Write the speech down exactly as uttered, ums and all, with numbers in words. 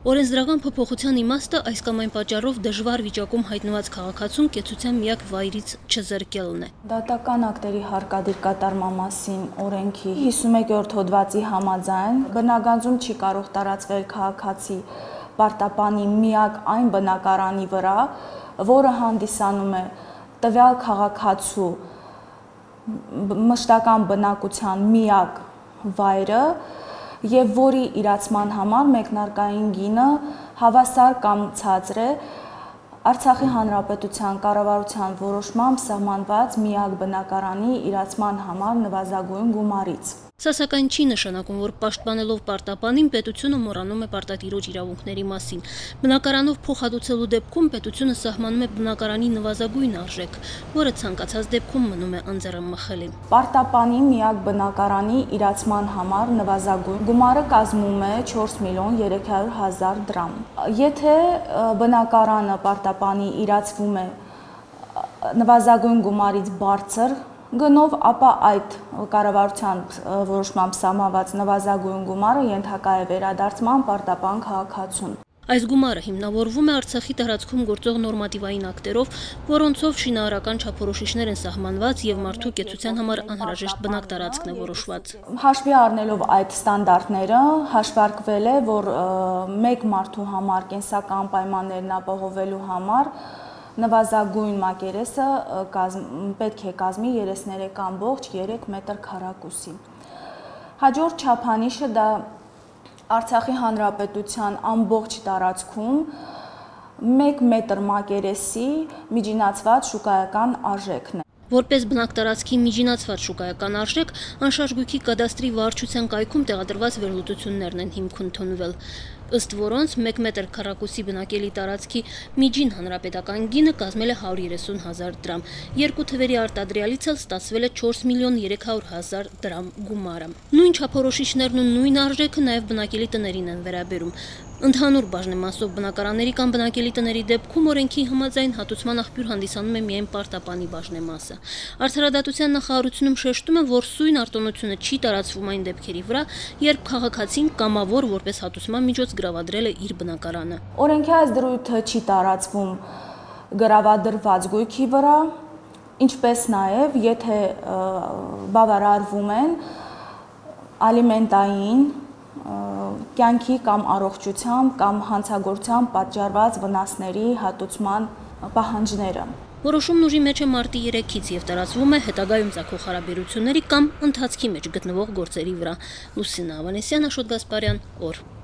Օրենսդրական փոփոխության իմաստը այս կամ այն պատճառով դժվար վիճակում հայտնված քաղաքացուն կեցության միակ վայրից չզրկելն է։ Դատական ակտերի հարկադիր կատարման մասին օրենքի հիսունմեկերորդ հոդվածի համաձայն բնագանձում չի կարող տարածվել քաղաքացի պարտապանի միակ այն բնակարանի վրա, որը հանդիսանում է տվյալ քաղաքացու մշտական բնակության միակ վայրը եւ որի իրացման համար մեկնարկային գինը հավասար կամ ցածր է Արցախի Հանրապետության կառավարության որոշմամբ սահմանված միակ բնակարանի իրացման համար նվազագույն գումարից։ Սա սակայն չի նշանակում, որ պաշտպանելով պարտապանին պետությունը մոռանում է պարտատիրոջ իրավունքների մասին։ Բնակարանով փոխհատուցելու դեպքում պետությունը սահմանում է բնակարանի նվազագույն արժեք, որը ցանկացած դեպքում մնում է անձեռամխելի։ Պարտապանի միակ բնակարանի իրացման համար նվազագույն գումարը կազմում է չորս միլիոն երեք հարյուր հազար դրամ։ Եթե բնակարանը պարտապանի իրացվում է նվազագույն գումարից բարձր գնով, ապա այդ կառավարության որոշմամբ սահմանված նվազագույն գումարը ենթակա է վերադարձման պարտապան քաղաքացուն։ Այս գումարը հիմնավորվում է Արցախի տարածքում գործող նորմատիվային ակտերով, որոնցով շինարարական չափորոշիչներ են սահմանված եւ մարդու կեցության համար անհրաժեշտ բնակ տարածքն է որոշված։ Հաշվի առնելով այդ ստանդարտները, հաշվարկվել է, որ մեկ մարդու համար կենսական պայմաններն ապահովելու համար նվազագույն մակերեսը պետք է կազմի երեսներեք ամբողջ երեք մետր քառակուսի։ Հաջորդ չափանիշը դա Արցախի Հանրապետության ամբողջ տարածքում մեկ մետր մակերեսի միջինացված շուկայական արժեքն է։ Որպես բնակ տարածքի միջինացված շուկայական արժեք, անշարժ կադաստրի վարչության կայքում տեղադրված վերլուծություններն են հիմք ընդունվել, ըստ որոնց մեկ մետր քառակուսի բնակելի տարածքի միջին հանրապետական գինը կազմել է հարյուր երեսուն հազար դրամ, երկու թվերի արտադրյալից էլ ստացվել է չորս միլիոն երեք հարյուր հազար դրամ գումարը։ Նույն չափորոշիչներն ու նույն արժեքը նաև բնակելի տներին են վերաբերում։ Ընդհանուր բաժնեմասով բնակարանների կամ բնակելի տների դեպքում օրենքի համաձայն հատուցման աղբյուր հանդիսանում է միայն պարտապանի բաժնեմասը։ Արդարադատության նախարարությունում շեշտում են, որ սույն արտոնությունը չի տարածվում այն դեպքերի վրա, երբ քաղաքացին կամավոր որպես հատուցման միջոց գրավադրել է իր բնակարանը։ Օրենքի այս դրույթը չի տարածվում գրավադրված գույքի վրա, ինչպես նաև եթե բավարարվում են ալիմենտային կյանքի կամ առողջության կամ հանցագործության պատճառված վնասների հատուցման պահանջները։ Որոշումն ուժի մեջ է մարտի երեքից եւ տարածվում է հետագայում ծագող հարաբերությունների կամ ընթացքի մեջ գտնվող գործերի վրա։ Լուսինա Ավանեսյան, Աշոտ Գասպարյան, օր